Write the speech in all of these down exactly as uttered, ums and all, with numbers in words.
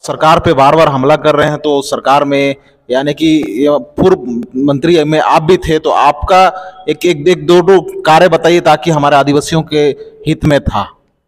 सरकार पे बार बार हमला कर रहे हैं, तो सरकार में यानी कि ये पूर्व मंत्री में आप भी थे, तो आपका एक एक, एक दो दो कार्य बताइए ताकि हमारे आदिवासियों के हित में था।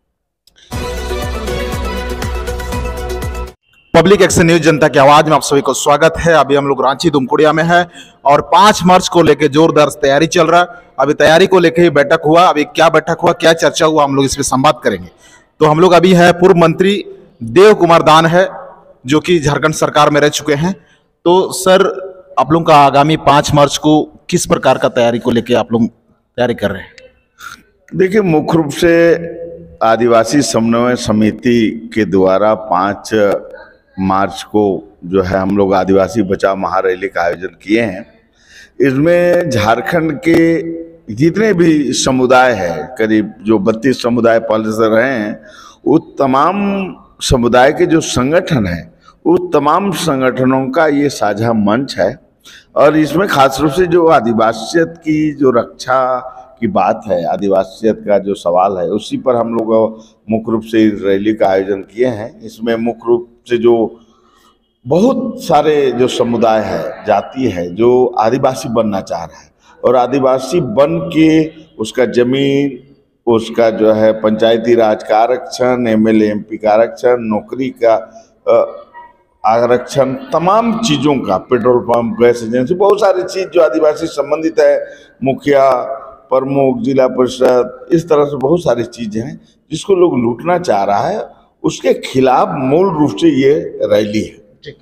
पब्लिक एक्शन न्यूज जनता की आवाज में आप सभी को स्वागत है। अभी हम लोग रांची दुमकुड़िया में है और पांच मार्च को लेकर जोरदार तैयारी चल रहा है। अभी तैयारी को लेकर ही बैठक हुआ। अभी क्या बैठक हुआ, क्या चर्चा हुआ, हम लोग इस पर संवाद करेंगे। तो हम लोग अभी है पूर्व मंत्री देव कुमार दान है, जो कि झारखंड सरकार में रह चुके हैं। तो सर, आप लोगों का आगामी पांच मार्च को किस प्रकार का तैयारी को लेकर आप लोग तैयारी कर रहे हैं? देखिए, मुख्य रूप से आदिवासी समन्वय समिति के द्वारा पाँच मार्च को जो है हम लोग आदिवासी बचाओ महारैली का आयोजन किए हैं। इसमें झारखंड के जितने भी समुदाय हैं, करीब जो बत्तीस समुदाय पहले से रहे हैं, वो तमाम समुदाय के जो संगठन हैं, वो तमाम संगठनों का ये साझा मंच है। और इसमें खास रूप से जो आदिवासियत की जो रक्षा की बात है, आदिवासियत का जो सवाल है, उसी पर हम लोग मुख्य रूप से इस रैली का आयोजन किए हैं। इसमें मुख्य रूप से जो बहुत सारे जो समुदाय है, जाति है, जो आदिवासी बनना चाह रहा है और आदिवासी बन के उसका जमीन, उसका जो है पंचायती राज का आरक्षण, एमएलए एमपी का आरक्षण, नौकरी का आरक्षण, तमाम चीज़ों का, पेट्रोल पंप, गैस एजेंसी, बहुत सारी चीज़ जो आदिवासी संबंधित है, मुखिया, प्रमुख, जिला परिषद, इस तरह से बहुत सारी चीज़ें हैं जिसको लोग लूटना चाह रहा है, उसके खिलाफ मूल रूप से ये रैली है।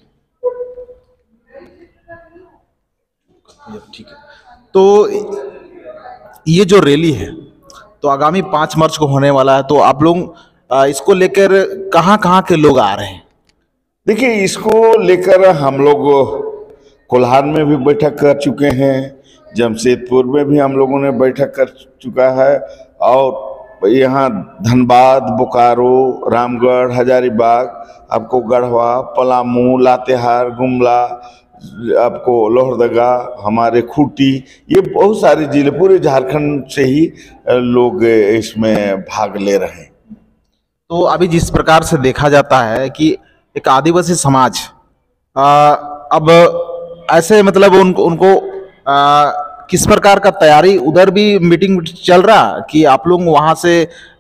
ठीक है। तो ये जो रैली है तो आगामी पांच मार्च को होने वाला है, तो आप लोग इसको लेकर कहाँ कहाँ के लोग आ रहे हैं? देखिए, इसको लेकर हम लोग कोल्हान में भी बैठक कर चुके हैं, जमशेदपुर में भी हम लोगों ने बैठक कर चुका है, और यहाँ धनबाद, बोकारो, रामगढ़, हजारीबाग, आपको गढ़वा, पलामू, लातेहार, गुमला, आपको लोहरदगा, हमारे खूंटी, ये बहुत सारे जिले पूरे झारखंड से ही लोग इसमें भाग ले रहे हैं। तो अभी जिस प्रकार से देखा जाता है कि एक आदिवासी समाज आ, अब ऐसे मतलब उनको उनको आ, किस प्रकार का तैयारी, उधर भी मीटिंग चल रहा कि आप लोग वहाँ से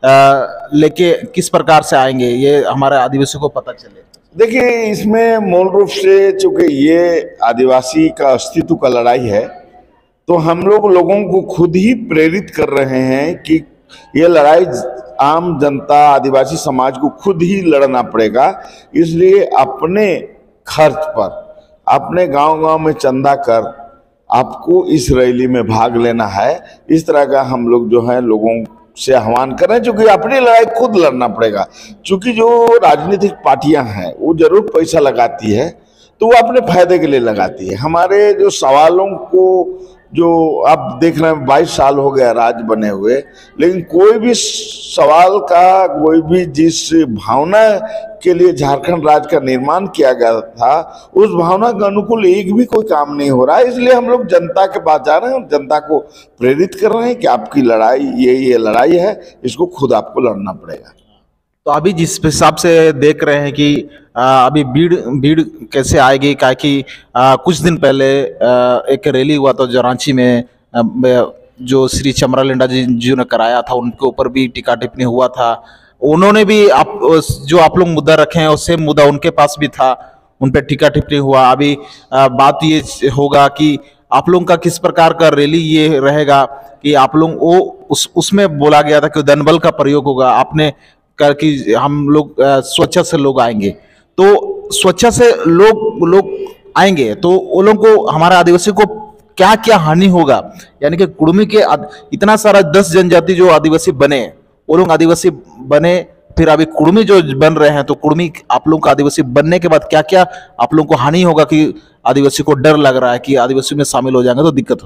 लेके किस प्रकार से आएंगे, ये हमारे आदिवासियों को पता चले? देखिए, इसमें मूल रूप से चूंकि ये आदिवासी का अस्तित्व का लड़ाई है, तो हम लोग लोगों को खुद ही प्रेरित कर रहे हैं कि ये लड़ाई आम जनता, आदिवासी समाज को खुद ही लड़ना पड़ेगा। इसलिए अपने खर्च पर, अपने गांव-गांव में चंदा कर आपको इस रैली में भाग लेना है। इस तरह का हम लोग जो है लोगों से आह्वान कर रहे हैं, क्योंकि अपनी लड़ाई खुद लड़ना पड़ेगा। क्योंकि जो राजनीतिक पार्टियां हैं वो जरूर पैसा लगाती है, तो वो अपने फायदे के लिए लगाती है। हमारे जो सवालों को, जो आप देख रहे हैं, बाईस साल हो गया राज्य बने हुए, लेकिन कोई भी सवाल का, कोई भी जिस भावना के लिए झारखंड राज्य का निर्माण किया गया था, उस भावना के अनुकूल एक भी कोई काम नहीं हो रहा है। इसलिए हम लोग जनता के पास जा रहे हैं और जनता को प्रेरित कर रहे हैं कि आपकी लड़ाई ये ये लड़ाई है, इसको खुद आपको लड़ना पड़ेगा। तो अभी जिस हिसाब से देख रहे हैं कि आ, अभी भीड़ भीड़ कैसे आएगी, क्या कि कुछ दिन पहले आ, एक रैली हुआ था जो रांची में, आ, जो श्री चमरा लेंडा जी जी ने कराया था, उनके ऊपर भी टीका टिप्पणी हुआ था। उन्होंने भी आप जो आप लोग मुद्दा रखे हैं, सेम मुद्दा उनके पास भी था, उन पर टीका टिप्पणी हुआ। अभी आ, बात ये होगा कि आप लोगों का किस प्रकार का रैली ये रहेगा कि आप लोग वो उस उसमें बोला गया था कि धनबल का प्रयोग होगा, आपने कर कि हम लोग स्वेच्छा से लोग आएंगे। तो स्वेच्छा से लोग लोग आएंगे तो वो लोग को, हमारे आदिवासी को क्या क्या हानि होगा? यानी कि कुड़मी के इतना सारा दस जनजाति जो आदिवासी बने, वो लोग आदिवासी बने, फिर अभी कुड़मी जो बन रहे हैं, तो कुड़मी आप लोग का आदिवासी बनने के बाद क्या क्या आप लोग को हानि होगा कि आदिवासी को डर लग रहा है कि आदिवासी में शामिल हो जाएंगे तो दिक्कत हो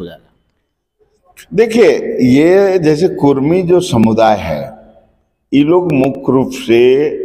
जाएगा? देखिए, ये जैसे कुर्मी जो समुदाय है, ये लोग मुख्य रूप से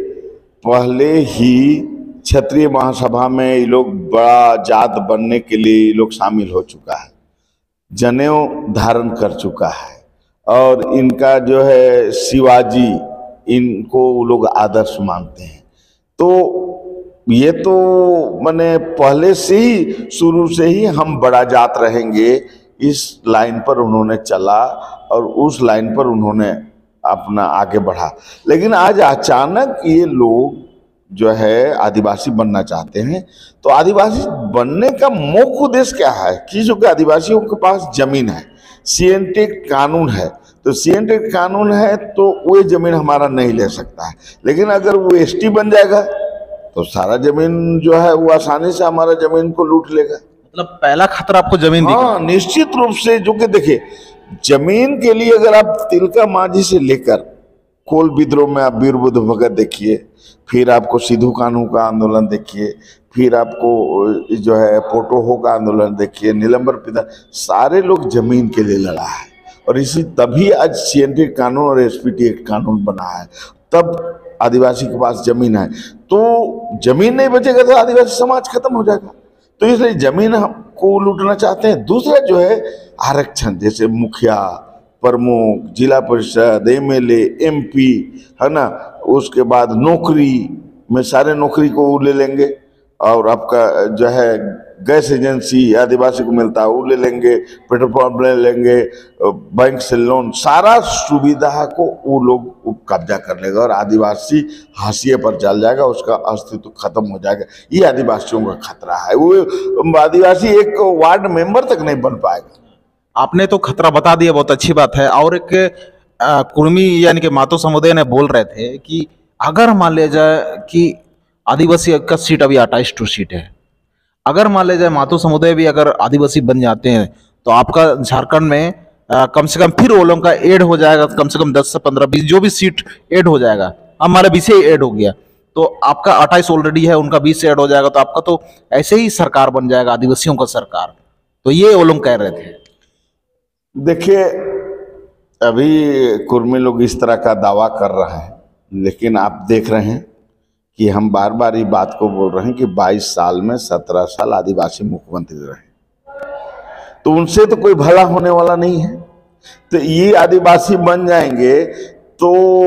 पहले ही क्षत्रिय महासभा में ये लोग बड़ा जात बनने के लिए ये लोग शामिल हो चुका है, जनेऊ धारण कर चुका है, और इनका जो है शिवाजी, इनको वो लोग आदर्श मानते हैं। तो ये तो मैंने पहले से ही शुरू से ही हम बड़ा जात रहेंगे इस लाइन पर उन्होंने चला और उस लाइन पर उन्होंने अपना आगे बढ़ा। लेकिन आज अचानक ये लोग जो है आदिवासी बनना चाहते हैं, तो आदिवासी बनने का मुख्य उद्देश्य क्या है कि जो कि आदिवासियों के पास जमीन है, सीएनटी कानून है, तो सीएनटी कानून है तो वो जमीन हमारा नहीं ले सकता है। लेकिन अगर वो एसटी बन जाएगा तो सारा जमीन जो है वो आसानी से हमारा जमीन को लूट लेगा। मतलब पहला खतरा आपको जमीन दिखा? हाँ, निश्चित रूप से। जो कि देखिए, जमीन के लिए अगर आप तिलका मांझी से लेकर कोल विद्रोह में आप वीर बुद्ध भगत देखिए, फिर आपको सिद्धू कान्हू का आंदोलन देखिए, फिर आपको जो है पोटोहो का आंदोलन देखिए, नीलंबर पिता, सारे लोग जमीन के लिए लड़ा है। और इसी तभी आज सीएनटी कानून और एसपीटी एक्ट कानून बना है, तब आदिवासी के पास जमीन है। तो जमीन नहीं बचेगा तो आदिवासी समाज खत्म हो जाएगा। तो इसलिए जमीन को लूटना चाहते हैं। दूसरा जो है आरक्षण, जैसे मुखिया, प्रमुख, जिला परिषद, एमएलए, एमपी, है ना, उसके बाद नौकरी में सारे नौकरी को वो ले लेंगे, और आपका जो है गैस एजेंसी आदिवासी को मिलता है वो ले लेंगे, पेट्रोल पंप ले लेंगे, बैंक से लोन, सारा सुविधा को वो लोग कब्जा कर लेगा और आदिवासी हाशिए पर चल जाएगा, उसका अस्तित्व खत्म हो जाएगा। ये आदिवासियों का खतरा है। वो आदिवासी एक वार्ड मेंबर तक नहीं बन पाएगा। आपने तो खतरा बता दिया, बहुत अच्छी बात है। और एक अ, कुर्मी यानी कि मातो समुदाय ने बोल रहे थे कि अगर मान लिया जाए कि आदिवासी का सीट अभी अट्ठाईस टू सीट है, अगर मान लिया जाए मातो समुदाय भी अगर आदिवासी बन जाते हैं तो आपका झारखंड में आ, कम से कम फिर वो लोगों का ऐड हो जाएगा, कम से कम दस से पंद्रह बीस जो भी सीट ऐड हो जाएगा। हमारा बीस ही ऐड हो गया तो आपका अट्ठाईस ऑलरेडी है, उनका बीस ऐड हो जाएगा, तो आपका तो ऐसे ही सरकार बन जाएगा, आदिवासियों का सरकार। तो ये वो लोग कह रहे थे। देखिए, अभी कुर्मी लोग इस तरह का दावा कर रहे हैं, लेकिन आप देख रहे हैं कि हम बार बार ये बात को बोल रहे हैं कि बाईस साल में सत्रह साल आदिवासी मुख्यमंत्री रहे, तो उनसे तो कोई भला होने वाला नहीं है। तो ये आदिवासी बन जाएंगे तो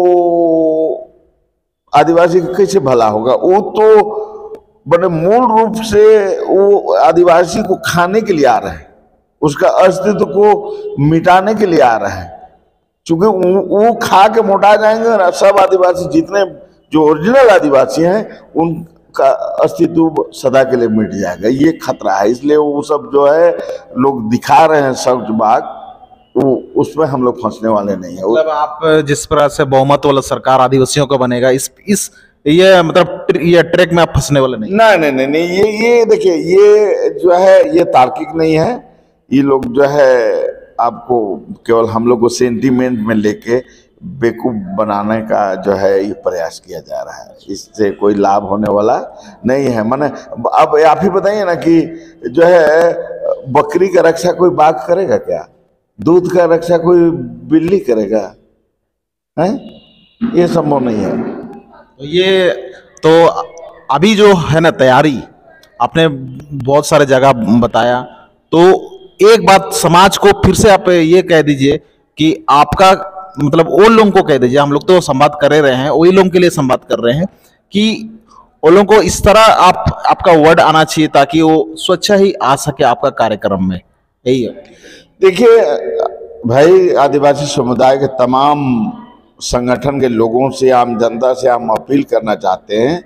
आदिवासी का कैसे भला होगा? वो तो बड़े मूल रूप से वो आदिवासी को खाने के लिए आ रहे हैं, उसका अस्तित्व को मिटाने के लिए आ रहे हैं। चूंकि वो खा के मोटा जाएंगे ना, सब आदिवासी जितने जो ओरिजिनल आदिवासी हैं उनका अस्तित्व सदा के लिए मिट जाएगा। ये खतरा है। इसलिए वो सब जो है लोग दिखा रहे हैं सब्ज बाग, वो उसमें हम लोग फंसने वाले नहीं है। मतलब आप जिस तरह से बहुमत वाला सरकार आदिवासियों का बनेगा, इस इस ये मतलब ये ट्रैक में आप फंसने वाले नहीं? नहीं नहीं नहीं नहीं ये ये देखिए, ये जो है ये तार्किक नहीं है। ये लोग जो है आपको केवल हम लोग को सेंटीमेंट में लेके बेवकूफ बनाने का जो है ये प्रयास किया जा रहा है। इससे कोई लाभ होने वाला नहीं है। माने अब आप ही बताइए ना कि जो है बकरी का रक्षा कोई बाघ करेगा क्या? दूध का रक्षा कोई बिल्ली करेगा? हैं? ये संभव नहीं है। तो ये तो अभी जो है ना तैयारी, आपने बहुत सारे जगह बताया, तो एक बात समाज को फिर से आप ये कह दीजिए कि आपका मतलब वो लोगों को कह दीजिए, हम लोग तो संवाद कर रहे हैं, वही लोगों के लिए संवाद कर रहे हैं कि वो लोगों को इस तरह आप आपका वर्ड आना चाहिए ताकि वो स्वच्छ ही आ सके आपका कार्यक्रम में। यही है। देखिए भाई, आदिवासी समुदाय के तमाम संगठन के लोगों से, आम जनता से हम अपील करना चाहते हैं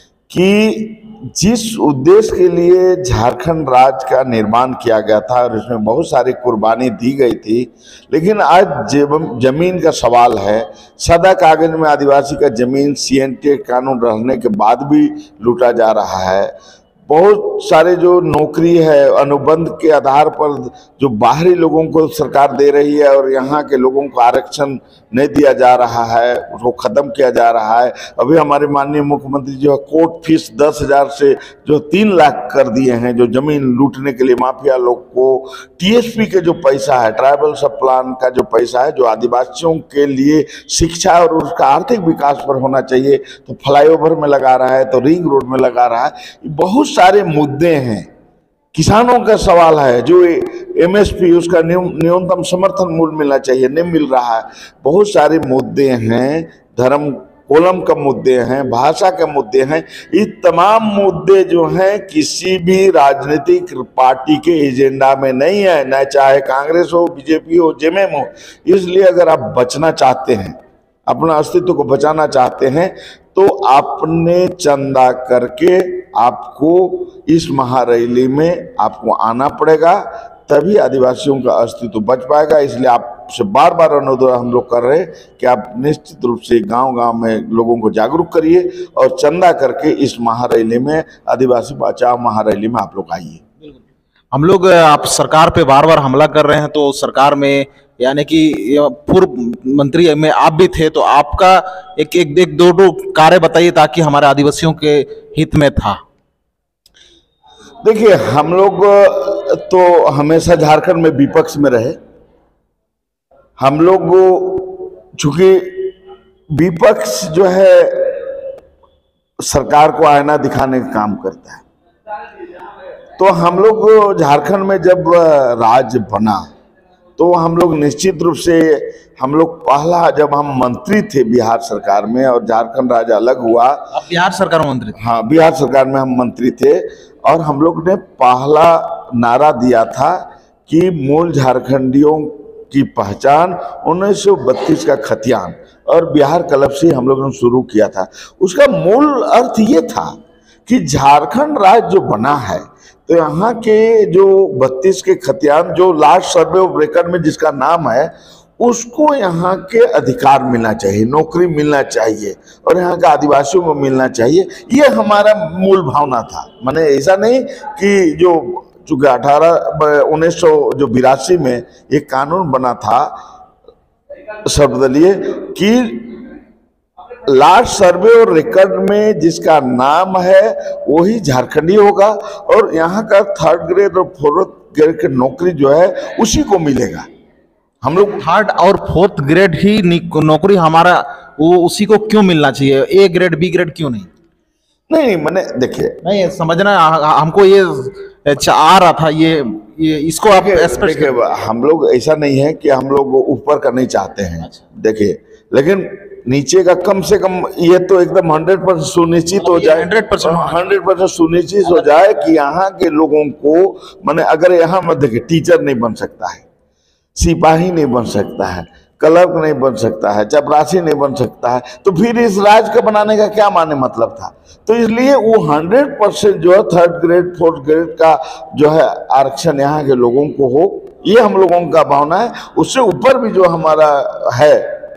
कि जिस उद्देश्य के लिए झारखंड राज्य का निर्माण किया गया था और इसमें बहुत सारी कुर्बानी दी गई थी, लेकिन आज जमीन का सवाल है। सदा कागज में आदिवासी का जमीन सीएनटी कानून रहने के बाद भी लूटा जा रहा है। बहुत सारे जो नौकरी है अनुबंध के आधार पर जो बाहरी लोगों को सरकार दे रही है और यहाँ के लोगों को आरक्षण नहीं दिया जा रहा है, उसको खत्म किया जा रहा है। अभी हमारे माननीय मुख्यमंत्री जो है कोर्ट फीस दस हजार से जो तीन लाख कर दिए हैं, जो जमीन लूटने के लिए माफिया लोग को। टीएसपी के जो पैसा है, ट्राइबल सब प्लान का जो पैसा है, जो आदिवासियों के लिए शिक्षा और उसका आर्थिक विकास पर होना चाहिए, तो फ्लाईओवर में लगा रहा है, तो रिंग रोड में लगा रहा है। बहुत सारे मुद्दे हैं। किसानों का सवाल है, जो एमएसपी उसका न्यूनतम समर्थन मूल्य मिलना चाहिए, नहीं मिल रहा है। बहुत सारे मुद्दे हैं। धर्म कोलम के मुद्दे हैं, भाषा के मुद्दे हैं। ये तमाम मुद्दे जो हैं किसी भी राजनीतिक पार्टी के एजेंडा में नहीं है, न चाहे कांग्रेस हो, बीजेपी हो, जेएमएम हो। इसलिए अगर आप बचना चाहते हैं, अपना अस्तित्व को बचाना चाहते हैं, तो आपने चंदा करके आपको इस महारैली में आपको आना पड़ेगा, तभी आदिवासियों का अस्तित्व बच पाएगा। इसलिए आपसे बार बार अनुरोध हम लोग कर रहे हैं कि आप निश्चित रूप से गांव-गांव में लोगों को जागरूक करिए और चंदा करके इस महारैली में, आदिवासी बचाओ महारैली में आप लोग आइए। हम लोग आप सरकार पे बार बार हमला कर रहे हैं, तो सरकार में यानी कि पूर्व मंत्री में आप भी थे, तो आपका एक एक, एक दो दो कार्य बताइए ताकि हमारे आदिवासियों के हित में था। देखिए, हम लोग तो हमेशा झारखंड में विपक्ष में रहे। हम लोग चूंकि विपक्ष जो है सरकार को आईना दिखाने का काम करता है, तो हम लोग झारखंड में जब राज्य बना तो हम लोग निश्चित रूप से, हम लोग पहला जब हम मंत्री थे बिहार सरकार में और झारखंड राज्य अलग हुआ। अब बिहार सरकार में मंत्री? हाँ, बिहार सरकार में हम मंत्री थे और हम लोग ने पहला नारा दिया था कि मूल झारखंडियों की पहचान, उन्नीस सौ बत्तीस का खतियान, और बिहार क्लब से हम लोगों ने शुरू किया था। उसका मूल अर्थ ये था कि झारखंड राज्य जो बना है, तो यहाँ के जो बत्तीस के खतियान, जो लास्ट सर्वे ऑफ रिकॉर्ड में जिसका नाम है, उसको यहाँ के अधिकार मिलना चाहिए, नौकरी मिलना चाहिए और यहाँ के आदिवासियों को मिलना चाहिए। ये हमारा मूल भावना था। माने ऐसा नहीं कि जो चूंकि अठारह उन्नीस सौ जो बिरासी में एक कानून बना था सर्वदलीय कि लास्ट सर्वे और रिकॉर्ड में जिसका नाम है वही झारखंडी होगा और यहाँ का थर्ड ग्रेड और फोर्थ ग्रेड की नौकरी जो है उसी को मिलेगा। हम लोग थर्ड और फोर्थ ग्रेड ही नौकरी हमारा, वो उसी को क्यों मिलना चाहिए? ए ग्रेड बी ग्रेड क्यों नहीं? नहीं, मैंने देखिए, नहीं समझना, हमको ये आ रहा था, ये ये इसको आप देखिए, हम लोग ऐसा नहीं है कि हम लोग ऊपर का नहीं चाहते हैं। देखिए, लेकिन नीचे का कम से कम ये तो एकदम हंड्रेड परसेंट सुनिश्चित हो जाए, हंड्रेड परसेंट हंड्रेड परसेंट सुनिश्चित हो जाए कि यहाँ के लोगों को, माने अगर यहाँ मत देखिए, टीचर नहीं बन सकता है, सिपाही नहीं बन सकता है, क्लर्क नहीं बन सकता है, चपरासी नहीं बन सकता है, तो फिर इस राज्य का बनाने का क्या माने मतलब था? तो इसलिए वो हंड्रेड परसेंट जो है थर्ड ग्रेड फोर्थ ग्रेड का जो है आरक्षण यहाँ के लोगों को हो, ये हम लोगों का भावना है। उससे ऊपर भी जो हमारा है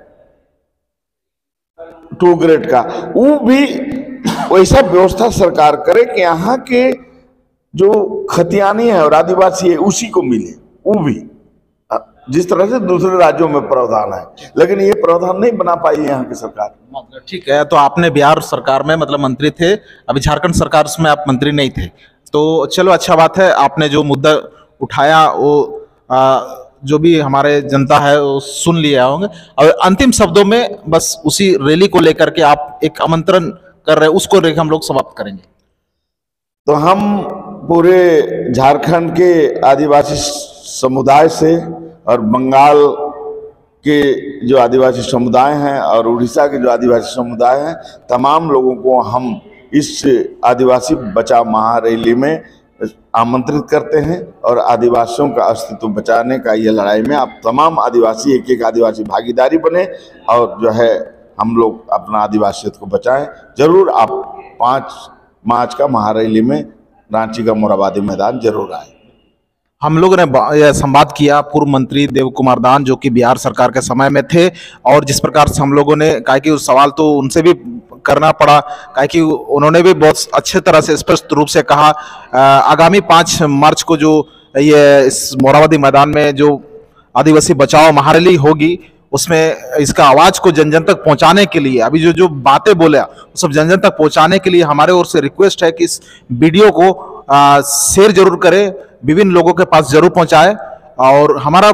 टू ग्रेड का, वो भी वैसा व्यवस्था सरकार करे कि यहाँ के जो खतियानी है और आदिवासी है उसी को मिले, वो भी जिस तरह से दूसरे राज्यों में प्रावधान है, लेकिन ये प्रावधान नहीं बना पाई यहाँ की सरकार। ठीक है, तो आपने बिहार सरकार में मतलब मंत्री थे, अभी झारखंड सरकार में आप मंत्री नहीं थे, तो चलो अच्छा बात है। आपने जो मुद्दा उठाया वो आ, जो भी हमारे जनता है वो सुन लिया होंगे, और अंतिम शब्दों में बस उसी रैली को लेकर के आप एक आमंत्रण कर रहे हैं, उसको लेकर हम लोग समाप्त करेंगे। तो हम पूरे झारखंड के आदिवासी समुदाय से और बंगाल के जो आदिवासी समुदाय हैं और उड़ीसा के जो आदिवासी समुदाय हैं, तमाम लोगों को हम इस आदिवासी बचाओ महारैली में आमंत्रित करते हैं और आदिवासियों का अस्तित्व बचाने का ये लड़ाई में आप तमाम आदिवासी, एक एक आदिवासी भागीदारी बने और जो है हम लोग अपना आदिवासियत को बचाएं। जरूर आप पाँच मार्च का महारैली में रांची का मोराबादी मैदान जरूर आए। हम लोगों ने संवाद किया पूर्व मंत्री देव कुमार दान, जो कि बिहार सरकार के समय में थे, और जिस प्रकार से हम लोगों ने कहा कि उस सवाल तो उनसे भी करना पड़ा, कहा कि उन्होंने भी बहुत अच्छे तरह से स्पष्ट रूप से कहा आगामी पाँच मार्च को जो ये इस मोराबादी मैदान में जो आदिवासी बचाओ महारैली होगी, उसमें इसका आवाज को जन जन तक पहुंचाने के लिए, अभी जो जो बातें बोले वो सब जन जन तक पहुंचाने के लिए हमारे ओर से रिक्वेस्ट है कि इस वीडियो को शेयर जरूर करें, विभिन्न लोगों के पास जरूर पहुंचाएं। और हमारा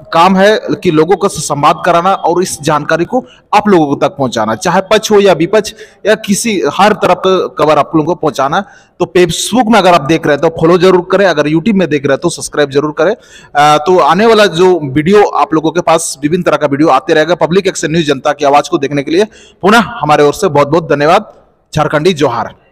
काम है कि लोगों का संवाद कराना और इस जानकारी को आप लोगों तक पहुंचाना, चाहे पक्ष हो या विपक्ष या किसी, हर तरफ का खबर आप लोगों को पहुंचाना। तो फेसबुक में अगर आप देख रहे हैं तो फॉलो जरूर करें, अगर यूट्यूब में देख रहे हैं तो सब्सक्राइब जरूर करें। आ, तो आने वाला जो वीडियो आप लोगों के पास विभिन्न तरह का वीडियो आते रहेगा। पब्लिक एक्शन न्यूज, जनता की आवाज को देखने के लिए पुनः हमारे ओर से बहुत बहुत धन्यवाद। झारखंडी जोहार।